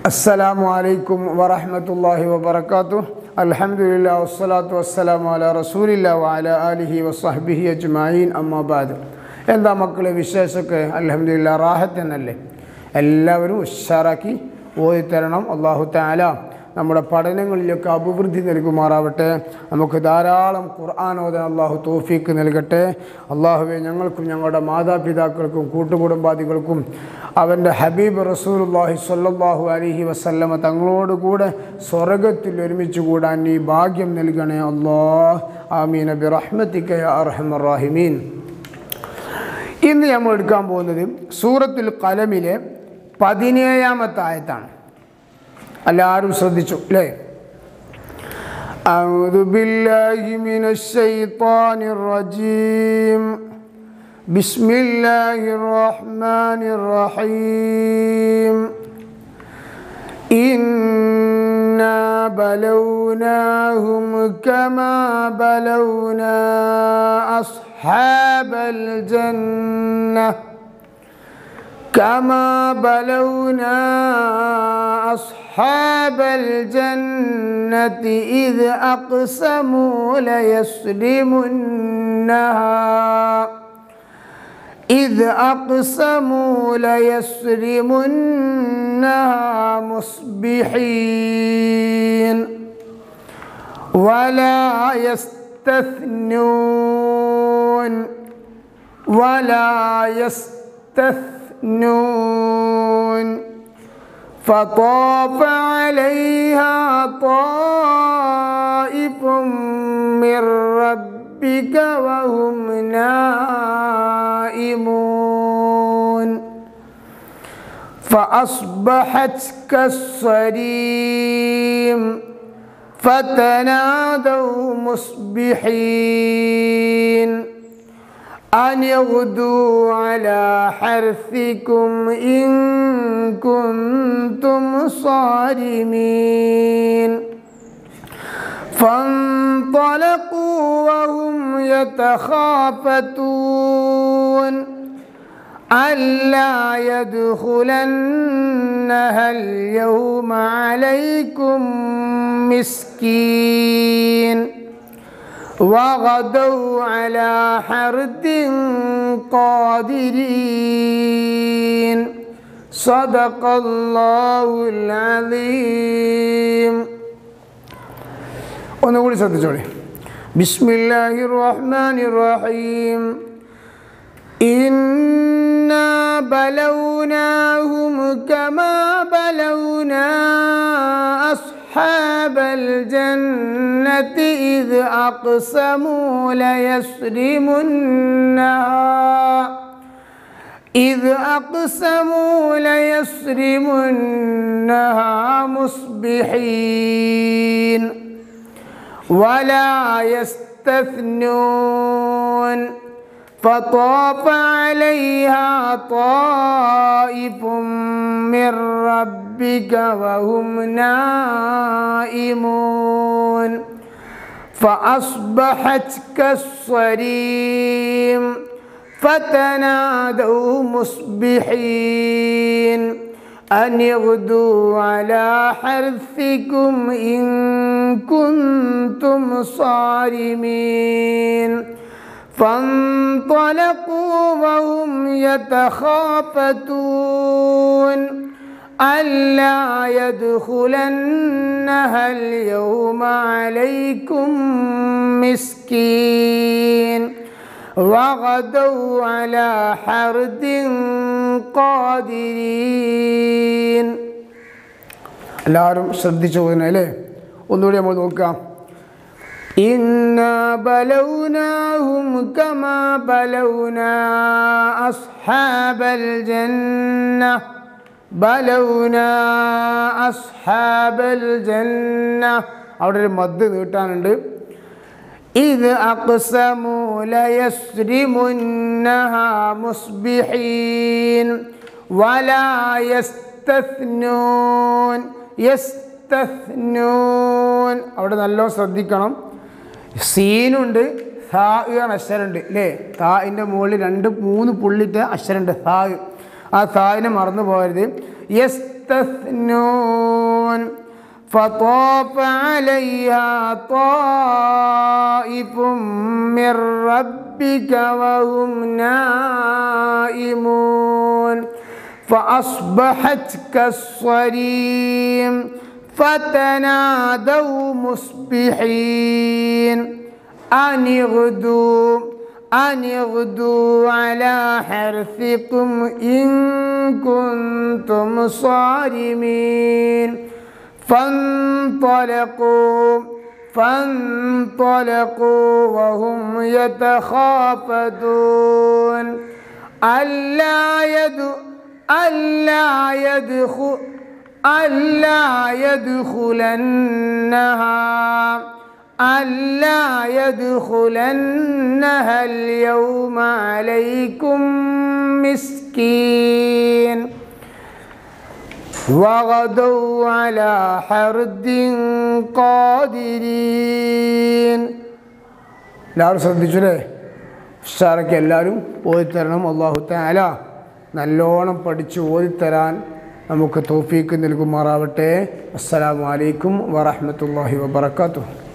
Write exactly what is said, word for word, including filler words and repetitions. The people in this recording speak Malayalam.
السلام عليكم ورحمة الله وبركاته. الحمد لله والصلاة والسلام على رسول الله وعلى آله وصحبه أجمعين. أما بعد. എന്താ മക്കളെ വിശേഷമൊക്കെ? അൽഹംദുലില്ലാ റാഹത്ത് തന്നെയല്ലേ? എല്ലാവരും ഉഷാറാക്കി ഓതി തരണം. അല്ലാഹു തആല നമ്മുടെ പഠനങ്ങളിലൊക്കെ അഭിവൃദ്ധി നൽകുമാറാവട്ടെ. നമുക്ക് ധാരാളം ഖുർആൻ ഓതാൻ അള്ളാഹു തൗഫീക്ക് നൽകട്ടെ. അള്ളാഹുവെ ഞങ്ങൾക്കും ഞങ്ങളുടെ മാതാപിതാക്കൾക്കും കൂട്ടുകുടുംബാദികൾക്കും അവൻ്റെ ഹബീബ് റസൂലുള്ളാഹി സ്വല്ലല്ലാഹു അലൈഹി വസല്ലമ തങ്ങളോടുകൂടെ സ്വർഗത്തിൽ ഒരുമിച്ച് കൂടാൻ നീ ഭാഗ്യം നൽകണേ അല്ലാഹ്. ആമീൻ ബിറഹ്മതിക യാ അർഹമർ റഹീമീൻ. ഇന്ന് നമ്മൾ എടുക്കാൻ പോകുന്നത് സൂറത്തുൽ ഖലമിലെ പതിനേഴാമത്തെ ആയത്താണ്. എല്ലാവരും ശ്രദ്ധിച്ചു അല്ലേ? അഊദു ബില്ലാഹി മിനശ് ശൈത്വാനിർ റജീം. ബിസ്മില്ലാഹിർ റഹ്മാനിർ റഹീം. ഇന്നാ ബലൗനാഹും കമാ ബലൗനാ അസ്ഹാബൽ ജന്നah كما بلونا أصحاب الجنة إذ أقسموا ليسرمنها إذ أقسموا ليسرمنها مصبحين ولا يستثنون ولا يستثنون نون فطاف عليها طائف من ربك وهم نائمون فأصبحت كالصريم فتنادوا مصبحين أن يغدوا على حرثكم إن كنتم صارمين فانطلقوا وهم يتخافتون ألا يدخلنها اليوم عليكم مسكين وغدوا على حرد قادرين صدق الله العظيم. ഒന്നുകൂടി ശ്രദ്ധിച്ചോളി. ബിസ്മില്ലാഹിർ റഹ്മാനിർ റഹീം. ഇന്നാ ബലൗനാഹും കമാ ബലൗനാ أصحاب الجنة إذ أقسموا ليسرمنها إذ أقسموا ليسرمنها مصبحين ولا يستثنون فطاف عليها طائف من ربك وهم نائمون فأصبحت كالصريم فتنادوا مصبحين أن يغدوا على حرثكم إن كنتم صارمين فانطلقوا وهم يتخافتون ألا يدخلنها اليوم عليكم مسكين وغدوا على حرد قادرين. എല്ലാവരും ശ്രദ്ധിച്ചു പോയല്ലേ? ഒന്നുകൂടി നമ്മൾ നോക്കാം. إنا بلوناهم كما بلونا أصحاب الجنة بلونا أصحاب الجنة. അവിടെ ഒരു മദ് നീട്ടാനുണ്ട്. إذ أقسموا ليسرمنها مصبحين ولا يستثنون يستثنون. അവിടെ നല്ലോണം ശ്രദ്ധിക്കണം. സീനുണ്ട്, സാ അക്ഷരമുണ്ട് അല്ലേ? താഇൻ്റെ മുകളിൽ രണ്ട് മൂന്ന് പുള്ളിട്ട് അക്ഷരമുണ്ട് സാ. ആ സായിനെ മറന്നു പോകരുത്. يستثنون فطاف عليها طائف من ربك وهم نائمون فأصبحت كالصريم فتنادوا مصبحين أن اغدوا أن اغدوا على حرثكم إن كنتم صارمين فانطلقوا فانطلقوا وهم يتخافتون ألا يد ألا يدخل ألا يدخلنها ألا يدخلنها اليوم عليكم مسكين وغدوا على حرد قادرين. എല്ലാവരും ശ്രദ്ധിച്ചില്ലേ? ഉസ്താദൊക്കെ എല്ലാവരും ഓതിത്തരണം. അല്ലാഹു തആല നല്ലോണം പഠിച്ച് ഓതിത്തരാൻ നമുക്ക് തൗഫീക്ക് നൽകുമാറാവട്ടെ. അസ്സലാമു അലൈക്കും വറഹ്മത്തുള്ളാഹി വബറകാതുഹു.